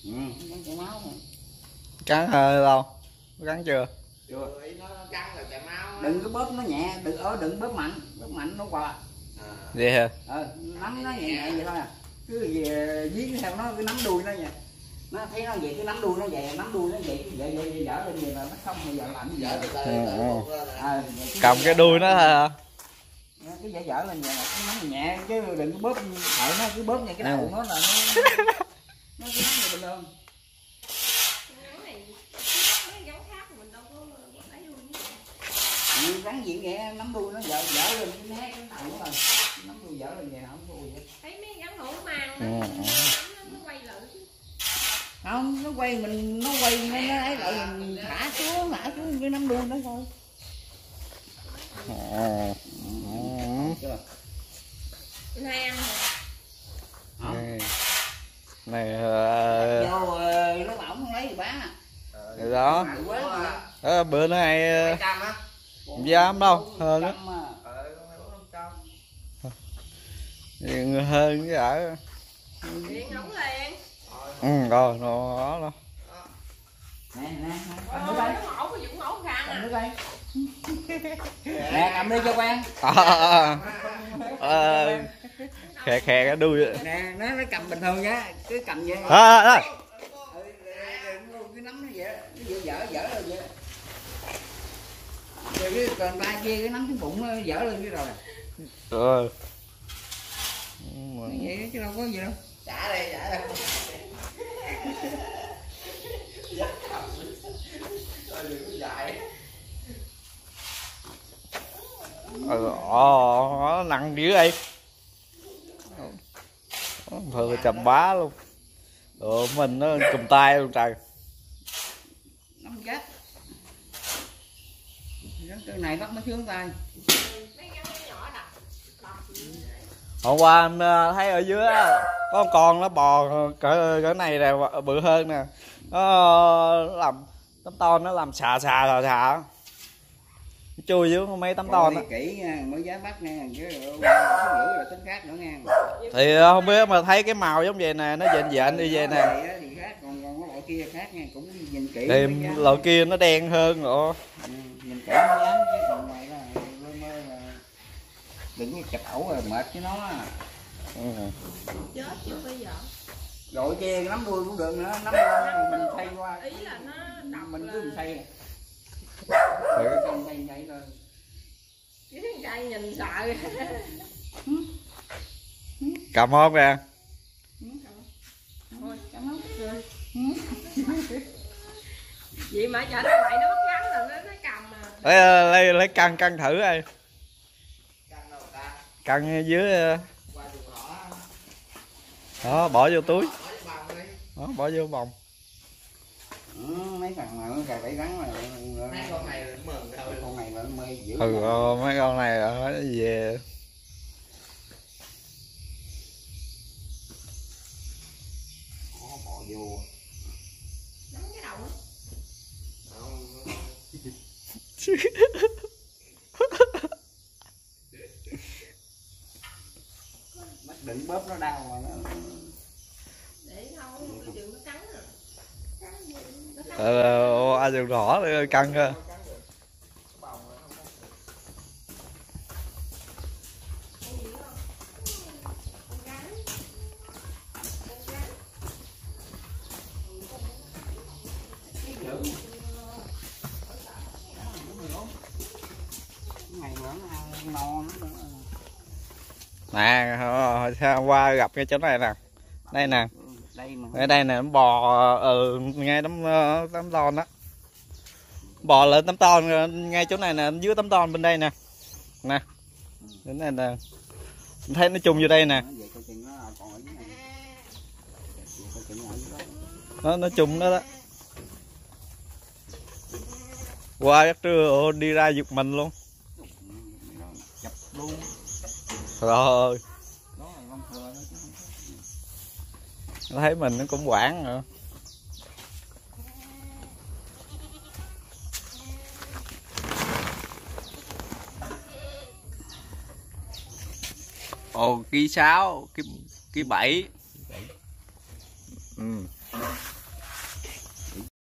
Cắn chảy máu. Cắn hơi lâu, cắn chưa? Chưa. Nó cắn là chảy máu. Đừng có bóp nó nhẹ, đừng bóp mạnh nó qua. Vậy hả? Nắm nó nhẹ nhẹ vậy thôi à. Cứ về dí theo nó, cứ nắm đuôi nó vậy. Nó thấy nó vậy cứ nắm đuôi nó vậy, nắm đuôi nó vậy dở lên vậy là nó không bao giờ làm dở. Cầm cái đuôi nó thôi hả? Cứ dở lên vậy là cứ nắm nhẹ chứ đừng có bóp hại nó, cứ bóp ngay cái đầu nó là nó cứ nắm vậy bình thường. Rắn diện vậy nắm đuôi nó dở lên cái né cái đầu nó rồi nắm đuôi dở lên vậy không có vậy. Thấy mấy rắn hổ mang nó quay lại không, nó quay mình nó ấy lại mình thả xuống cái nắm đuôi nó thôi. Này vô nó bảo không lấy gì bán à. Đó. Bữa nó hay dám đâu hơn á. Hơn cái ở. Rồi nó đó. Nè cầm đi cho quen. Khè cái đuôi. Nè nó cầm bình thường nhá, cứ cầm vậy. Cứ nắm nó vậy, nó dở lên vậy. Rồi cái còn ba kia cái nắm cái bụng nó dở lên cái rồi. Vậy chứ đâu có gì đâu. Trả đây. Nó nặng dữ vậy. Thừa chầm bá luôn. Mình nó cầm tay luôn trời. Nắm chết. Cái này bắt nó xuống tay. Hôm qua anh thấy ở dưới có con nó bò cỡ này nè, bự hơn nè. Nó làm tấm to, nó làm xà chui dưới mấy tấm to đó. Kỹ nha, mới dám bắt nha, chứ rưỡi là tính khác nữa nha. Thì không biết mà thấy cái màu giống vậy nè, nó dện đi vậy nè. Thì khác, còn cái loại kia khác nha, cũng nhìn kỹ. Thì loại kia nó đen hơn rồi. Nhìn kỹ mới dám chứ còn ngoài là đừng có chụp ẩu rồi mệt với nó. Chết chứ bây giờ. Rồi kia nắm đuôi cũng được nữa, nắm đuôi mình thay qua. Ý là nó mình cứ thay. Thay thôi. Cái trai nhìn sợ. Cầm không kìa. Vậy mà chở nó lại nó bắt rắn là nó cầm à. Lấy căng thử đây. Căng dưới. Đó, bỏ vô túi. Đó, bỏ vô bồng. Mấy thằng mà nó cài bẫy rắn là mấy con này là mừng thôi, con này là nó mê dữ. Mấy con này nó về. Bỏ vô. Đánh cái đầu. Đừng bóp nó đau mà nó. Để thôi, đừng nó cắn rồi. Anh dùng rõ để căng cơ. Nè, hôm qua gặp cái chỗ này nè. Đây nè. Ở đây nè, nó bò ngay tấm ton đó. Bò lên tấm ton ngay chỗ này nè, dưới tấm ton bên đây nè. Nè. Đến đây nè. Mình thấy nó chung vô đây nè. Nó chung đó đó. Qua chắc trưa đi ra giật mình luôn. Rồi. Nó thấy mình nó cũng quảng nữa. Ồ, ký 6, ký 7.